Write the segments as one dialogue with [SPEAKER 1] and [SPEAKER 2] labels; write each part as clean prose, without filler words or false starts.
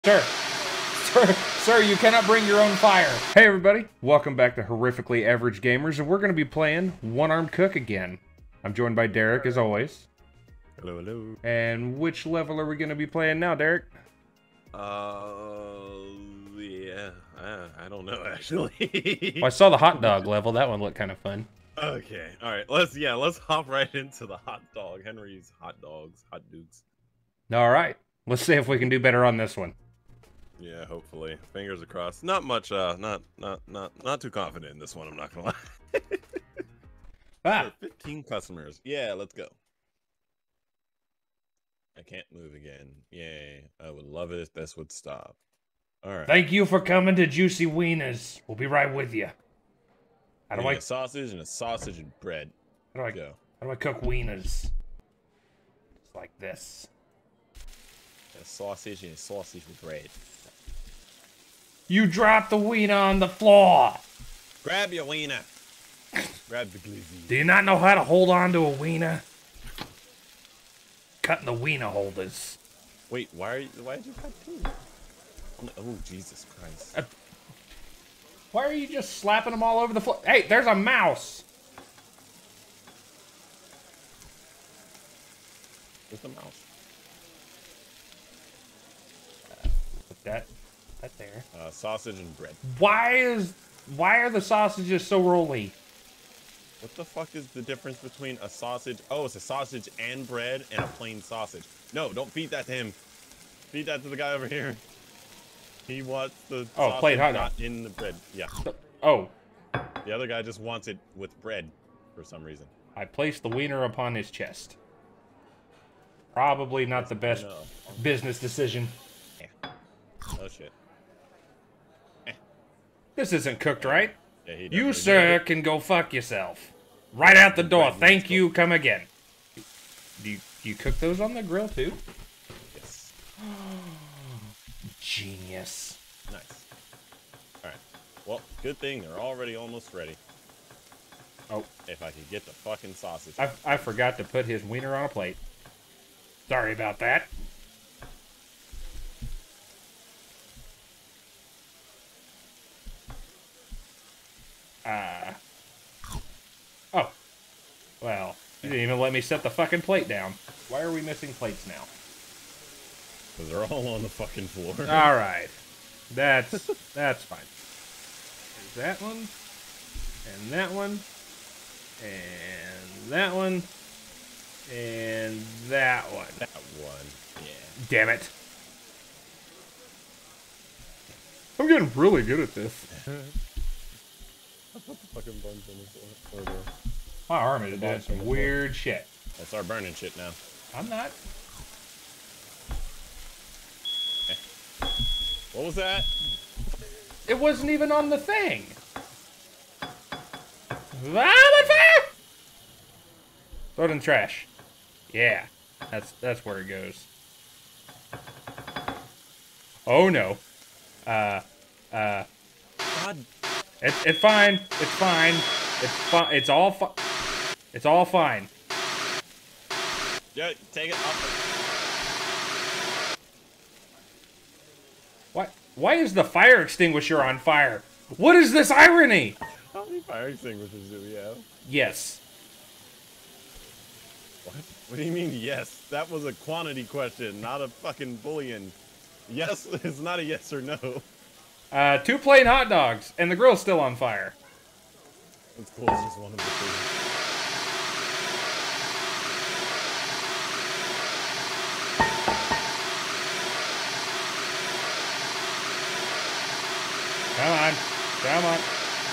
[SPEAKER 1] Sir, you cannot bring your own fire. Hey everybody, welcome back to Horrifically Average Gamers, and we're going to be playing One-Armed Cook again. I'm joined by Derek, as always.
[SPEAKER 2] Hello, hello.
[SPEAKER 1] And which level are we going to be playing now, Derek?
[SPEAKER 2] Yeah, I don't know, actually.
[SPEAKER 1] Well, I saw the hot dog level. That one looked kind of fun.
[SPEAKER 2] Okay, alright, let's hop right into the hot dog. Henry's hot dogs, hot dukes.
[SPEAKER 1] Alright, let's see if we can do better on this one.
[SPEAKER 2] Yeah, hopefully. Fingers crossed. Not much, not too confident in this one, I'm not gonna lie.
[SPEAKER 1] Ah!
[SPEAKER 2] 15 customers. Yeah, let's go. I can't move again. Yay. I would love it if this would stop. Alright.
[SPEAKER 1] Thank you for coming to Juicy Wieners. We'll be right with you. How do I...
[SPEAKER 2] A sausage and a sausage and bread.
[SPEAKER 1] How do I cook wieners? Just like this.
[SPEAKER 2] A sausage and a sausage with bread.
[SPEAKER 1] You dropped the wiener on the floor.
[SPEAKER 2] Grab your wiener. Grab the glizzy.
[SPEAKER 1] Do you not know how to hold on to a wiener? Cutting the wiener holders.
[SPEAKER 2] Wait, why did you cut two? Oh, Jesus Christ.
[SPEAKER 1] Why are you just slapping them all over the floor? Hey, there's a mouse.
[SPEAKER 2] Where's the mouse?
[SPEAKER 1] Put that there.
[SPEAKER 2] Sausage and bread.
[SPEAKER 1] Why are the sausages so rolly?
[SPEAKER 2] What the fuck is the difference between a sausage? Oh, it's a sausage and bread and a plain sausage. No, don't feed that to him. Feed that to the guy over here. He wants the sausage
[SPEAKER 1] plain hot dog.
[SPEAKER 2] not in the bread. Yeah.
[SPEAKER 1] Oh.
[SPEAKER 2] The other guy just wants it with bread for some reason.
[SPEAKER 1] I placed the wiener upon his chest. Probably not the best business decision.
[SPEAKER 2] Oh shit.
[SPEAKER 1] This isn't cooked right.
[SPEAKER 2] Yeah,
[SPEAKER 1] You, sir, can go fuck yourself. Right out the door. Thank you. Come again. Do you cook those on the grill, too?
[SPEAKER 2] Yes.
[SPEAKER 1] Genius.
[SPEAKER 2] Nice. Alright. Well, good thing they're already almost ready.
[SPEAKER 1] Oh.
[SPEAKER 2] If I could get the fucking sausage.
[SPEAKER 1] I forgot to put his wiener on a plate. Sorry about that. Oh. Well, you didn't even let me set the fucking plate down. Why are we missing plates now?
[SPEAKER 2] Because they're all on the fucking floor.
[SPEAKER 1] Alright. That's fine. There's that one. And that one. And that one. And that one.
[SPEAKER 2] That one. Yeah.
[SPEAKER 1] Damn it. I'm getting really good at this.
[SPEAKER 2] I put the fucking buns on the floor.
[SPEAKER 1] My arm is doing some weird shit.
[SPEAKER 2] I'll start burning shit now.
[SPEAKER 1] I'm not.
[SPEAKER 2] What was that?
[SPEAKER 1] It wasn't even on the thing. I'm on fire! Throw it in the trash. Yeah, that's where it goes. Oh no.
[SPEAKER 2] God.
[SPEAKER 1] It's fine. It's fine. It's all fine. It's all fine.
[SPEAKER 2] Yeah, take it off.
[SPEAKER 1] What? Why is the fire extinguisher on fire? What is this irony?
[SPEAKER 2] How many fire extinguishers do we have?
[SPEAKER 1] Yes.
[SPEAKER 2] What? What do you mean yes? That was a quantity question, not a fucking Boolean. Yes is not a yes or no.
[SPEAKER 1] 2 plain hot dogs, and the grill's still on fire.
[SPEAKER 2] That's cool, it's just one of the things.
[SPEAKER 1] Come on. Come on.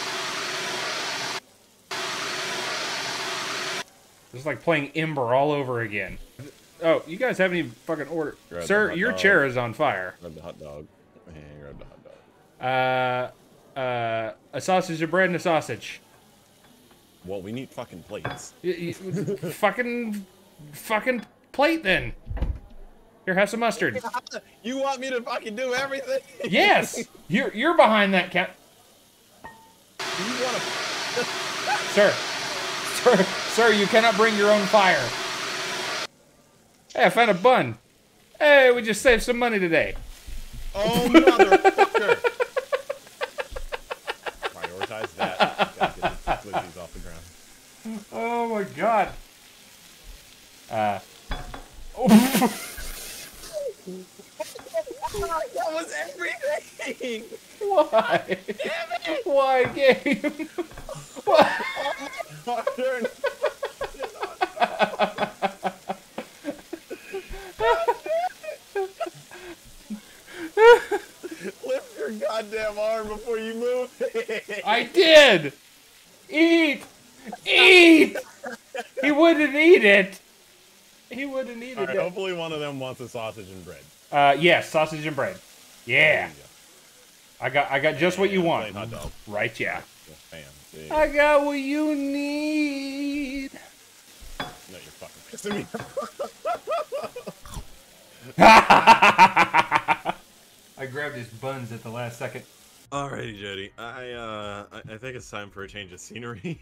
[SPEAKER 1] This is like playing Ember all over again. Oh, you guys haven't even fucking ordered. Sir, your chair is on fire.
[SPEAKER 2] Grab the hot dog. Hey, grab the hot dog.
[SPEAKER 1] A sausage, a bread, and a sausage.
[SPEAKER 2] Well, we need fucking plates.
[SPEAKER 1] fucking plate then. Here, have some mustard.
[SPEAKER 2] You want me to fucking do everything?
[SPEAKER 1] Yes, you're behind that cat.
[SPEAKER 2] You want to?
[SPEAKER 1] Sir, you cannot bring your own fire. Hey, I found a bun. Hey, we just saved some money today.
[SPEAKER 2] Oh, motherfucker! Prioritize that. Gotta get the glizzies off the ground.
[SPEAKER 1] Oh my god.
[SPEAKER 2] That was everything!
[SPEAKER 1] Why?
[SPEAKER 2] Damn it!
[SPEAKER 1] Why, game? Why?
[SPEAKER 2] My turn. Lift your goddamn arm before you move it.
[SPEAKER 1] I did! Eat! Eat! He wouldn't eat it! He wouldn't eat
[SPEAKER 2] Alright,
[SPEAKER 1] it.
[SPEAKER 2] hopefully one of them wants a sausage and bread.
[SPEAKER 1] Yes, sausage and bread. Yeah. I got just what you want.
[SPEAKER 2] Plain hot dog.
[SPEAKER 1] Right, yeah.
[SPEAKER 2] Bam. See?
[SPEAKER 1] I got what you need.
[SPEAKER 2] No, you're fucking pissing me off.
[SPEAKER 1] I grabbed his buns at the last second.
[SPEAKER 2] Alrighty, Jody. I think it's time for a change of scenery.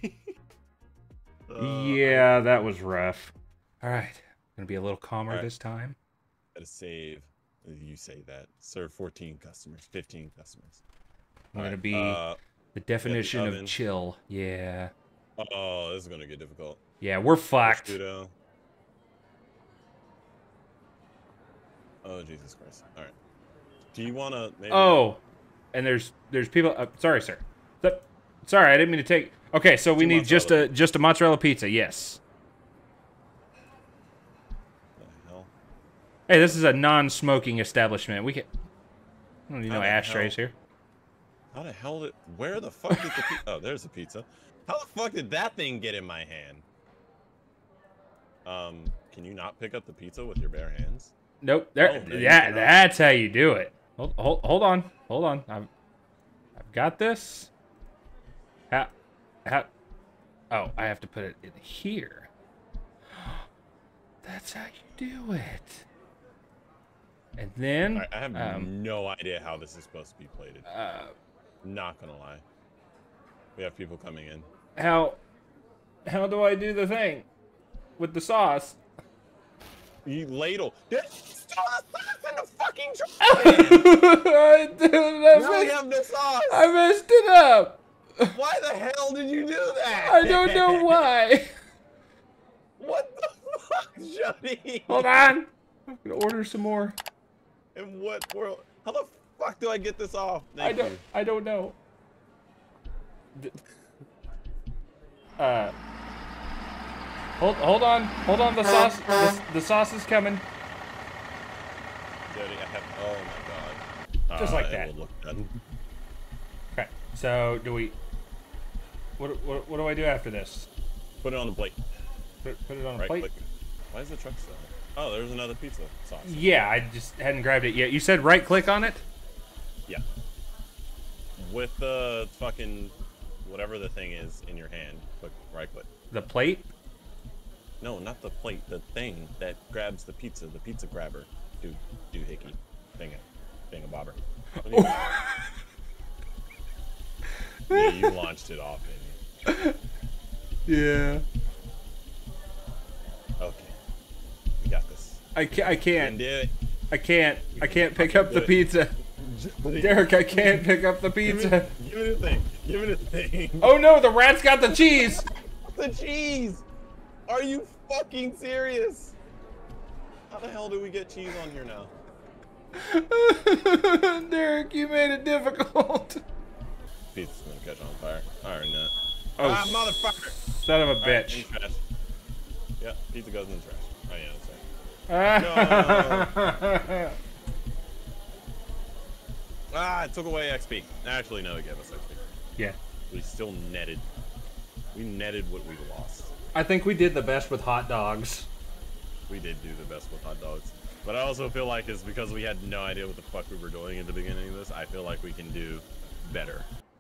[SPEAKER 1] Yeah, that was rough. All right, gonna be a little calmer
[SPEAKER 2] All right.
[SPEAKER 1] this time.
[SPEAKER 2] Gotta save. You say that. Serve 14 customers, 15 customers.
[SPEAKER 1] I'm gonna
[SPEAKER 2] Alright,
[SPEAKER 1] be the definition of
[SPEAKER 2] oven.
[SPEAKER 1] chill. Yeah,
[SPEAKER 2] Oh, this is gonna get difficult.
[SPEAKER 1] yeah, we're fucked.
[SPEAKER 2] Prosciutto. Oh, Jesus Christ. Alright. Do you wanna maybe...
[SPEAKER 1] Oh, and there's people. Sorry, sir. Sorry, I didn't mean to take. Okay, so we
[SPEAKER 2] Two
[SPEAKER 1] need just a mozzarella pizza. Yes.
[SPEAKER 2] What the hell?
[SPEAKER 1] Hey, this is a non-smoking establishment. We can. I don't need no
[SPEAKER 2] How the
[SPEAKER 1] ashtrays
[SPEAKER 2] hell?
[SPEAKER 1] here.
[SPEAKER 2] How the hell did... Where the fuck did the pizza... Oh, there's the pizza. How the fuck did that thing get in my hand? Can you not pick up the pizza with your bare hands?
[SPEAKER 1] Nope. There.
[SPEAKER 2] Oh, no, you
[SPEAKER 1] Yeah,
[SPEAKER 2] cannot.
[SPEAKER 1] that's how you do it. Hold on. Hold on. I've got this. How? Oh, I have to put it in here. That's how you do it. And then.
[SPEAKER 2] Alright, I have no idea how this is supposed to be plated. Not gonna lie. We have people coming in.
[SPEAKER 1] How do I do the thing with the sauce?
[SPEAKER 2] You ladle. Throw the sauce in the fucking trash! Now we have the sauce!
[SPEAKER 1] I messed it up.
[SPEAKER 2] Why the hell did you do that?
[SPEAKER 1] I don't know why.
[SPEAKER 2] What the fuck, Jody?
[SPEAKER 1] Hold on. I'm gonna order some more.
[SPEAKER 2] In what world? How the fuck do I get this off? Thank you.
[SPEAKER 1] I don't know. Hold on. The sauce. The sauce is coming.
[SPEAKER 2] Jody, I have. Oh my god.
[SPEAKER 1] Just like
[SPEAKER 2] it
[SPEAKER 1] that.
[SPEAKER 2] will look good.
[SPEAKER 1] Okay. So do we? What do I do after this?
[SPEAKER 2] Put it on the plate.
[SPEAKER 1] Put it on a
[SPEAKER 2] Right
[SPEAKER 1] plate.
[SPEAKER 2] click. Why is the truck still? Oh, there's another pizza sauce.
[SPEAKER 1] Yeah, I just hadn't grabbed it yet. You said right click on it.
[SPEAKER 2] Yeah. With the fucking whatever the thing is in your hand, click right click.
[SPEAKER 1] The plate.
[SPEAKER 2] No, not the plate. The thing that grabs the pizza grabber. Doohickey. Thingabobber. What do you Yeah, you launched it off, didn't you?
[SPEAKER 1] Yeah.
[SPEAKER 2] Okay. We got this.
[SPEAKER 1] I
[SPEAKER 2] You can
[SPEAKER 1] can't.
[SPEAKER 2] do it.
[SPEAKER 1] I can't pick up the
[SPEAKER 2] do it.
[SPEAKER 1] pizza. Derek, I can't pick up the
[SPEAKER 2] Give
[SPEAKER 1] pizza.
[SPEAKER 2] me the thing. Give me the thing.
[SPEAKER 1] Oh no, the rat's got the cheese.
[SPEAKER 2] The cheese! Are you fucking serious? How the hell do we get cheese on here now?
[SPEAKER 1] Derek, you made it difficult.
[SPEAKER 2] Pizza's gonna catch on fire. Alright, not.
[SPEAKER 1] Oh,
[SPEAKER 2] Ah, motherfucker!
[SPEAKER 1] son of a
[SPEAKER 2] Alright,
[SPEAKER 1] bitch.
[SPEAKER 2] in the trash. Yeah, pizza goes in the trash. Oh yeah, that's right. No. Ah, it took away XP. Actually, no, it gave us XP.
[SPEAKER 1] Yeah.
[SPEAKER 2] We still netted. We netted what we lost.
[SPEAKER 1] I think we did the best with hot dogs.
[SPEAKER 2] We did do the best with hot dogs. But I also feel like it's because we had no idea what the fuck we were doing at the beginning of this. I feel like we can do better.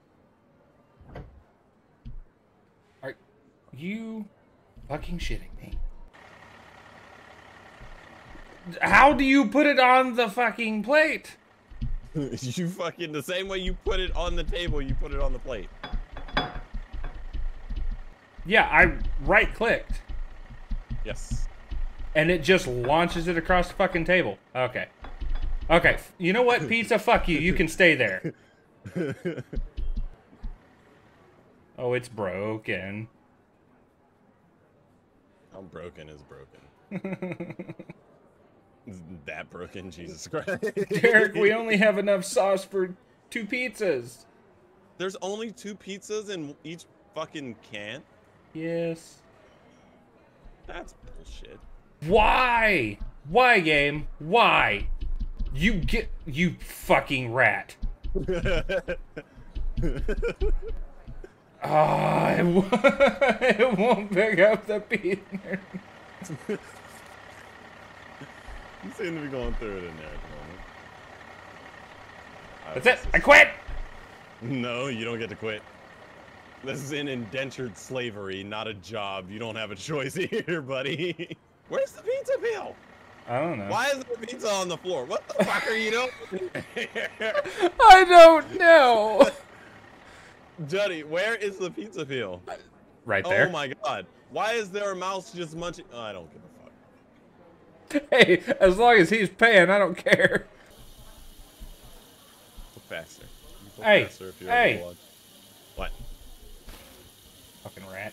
[SPEAKER 1] Are you fucking shitting me? How do you put it on the fucking plate?
[SPEAKER 2] You fucking, the same way you put it on the table, you put it on the plate.
[SPEAKER 1] Yeah, I right clicked.
[SPEAKER 2] Yes.
[SPEAKER 1] And it just launches it across the fucking table. Okay. Okay, you know what, pizza? Fuck you. You can stay there. Oh, it's broken.
[SPEAKER 2] How broken is broken? Is that broken? Jesus Christ.
[SPEAKER 1] Derek, we only have enough sauce for 2 pizzas.
[SPEAKER 2] There's only 2 pizzas in each fucking can?
[SPEAKER 1] Yes.
[SPEAKER 2] That's bullshit.
[SPEAKER 1] Why? Why, game? Why? You fucking rat. Ah, it won't pick up the pizza.
[SPEAKER 2] You seem to be going through it in there at the moment.
[SPEAKER 1] That's it. I quit.
[SPEAKER 2] No, you don't get to quit. This is an indentured slavery, not a job. You don't have a choice here, buddy. Where's the pizza peel?
[SPEAKER 1] I don't know.
[SPEAKER 2] Why is there pizza on the floor? What the fuck are you doing?
[SPEAKER 1] I don't know.
[SPEAKER 2] Juddy, where is the pizza peel?
[SPEAKER 1] Right there.
[SPEAKER 2] Oh my god. Why is there a mouse just munching? Oh, I don't give a fuck.
[SPEAKER 1] Hey, as long as he's paying, I don't care.
[SPEAKER 2] Go faster. Go
[SPEAKER 1] Hey,
[SPEAKER 2] faster if you're
[SPEAKER 1] hey.
[SPEAKER 2] on. What?
[SPEAKER 1] Fucking rat.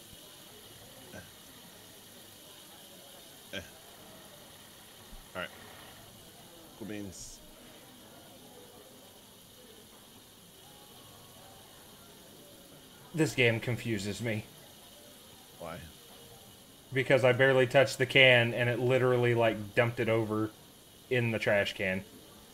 [SPEAKER 2] Alright. Cool beans.
[SPEAKER 1] This game confuses me.
[SPEAKER 2] Why?
[SPEAKER 1] Because I barely touched the can and it literally like dumped it over in the trash can.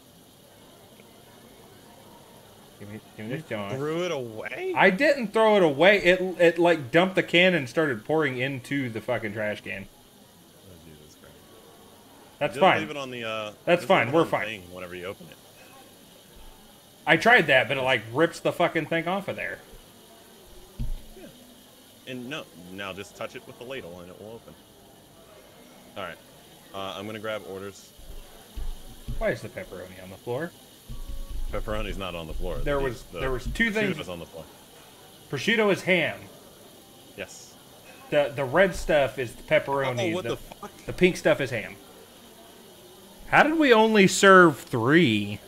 [SPEAKER 1] Give me this John.
[SPEAKER 2] Threw it away?
[SPEAKER 1] I didn't throw it away. It like dumped the can and started pouring into the fucking trash can.
[SPEAKER 2] Oh, Jesus Christ.
[SPEAKER 1] That's
[SPEAKER 2] Just
[SPEAKER 1] fine.
[SPEAKER 2] leave it on the,
[SPEAKER 1] That's
[SPEAKER 2] just
[SPEAKER 1] fine.
[SPEAKER 2] leave it
[SPEAKER 1] We're
[SPEAKER 2] on the
[SPEAKER 1] fine.
[SPEAKER 2] thing whenever you open it.
[SPEAKER 1] I tried that, but it like rips the fucking thing off of there.
[SPEAKER 2] Yeah. And no, now just touch it with the ladle and it will open. Alright. I'm gonna grab orders.
[SPEAKER 1] Why is the pepperoni on the floor?
[SPEAKER 2] Pepperoni's not on the floor.
[SPEAKER 1] There was 2 things.
[SPEAKER 2] Prosciutto's on the floor.
[SPEAKER 1] Prosciutto is ham.
[SPEAKER 2] Yes.
[SPEAKER 1] The red stuff is pepperoni.
[SPEAKER 2] Oh, what the fuck?
[SPEAKER 1] The pink stuff is ham. How did we only serve 3?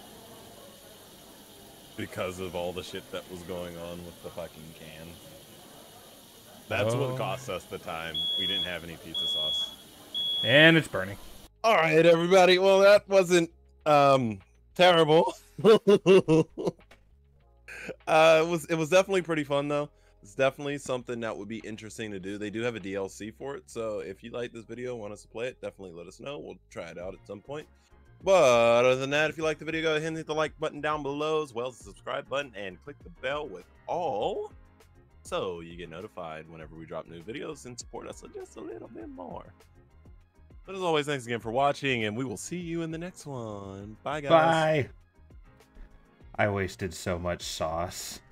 [SPEAKER 2] Because of all the shit that was going on with the fucking can. That's
[SPEAKER 1] Oh.
[SPEAKER 2] what cost us the time. We didn't have any pizza sauce.
[SPEAKER 1] And it's burning.
[SPEAKER 2] All right, everybody. Well, that wasn't terrible. It was definitely pretty fun though. It's definitely something that would be interesting to do. They do have a DLC for it, so if you like this video, want us to play it, definitely let us know. We'll try it out at some point. But other than that, if you like the video, go ahead and hit the like button down below, as well as the subscribe button, and click the bell with all, so you get notified whenever we drop new videos and support us just a little bit more. But as always, thanks again for watching, and we will see you in the next one. Bye, guys.
[SPEAKER 1] Bye. I wasted so much sauce.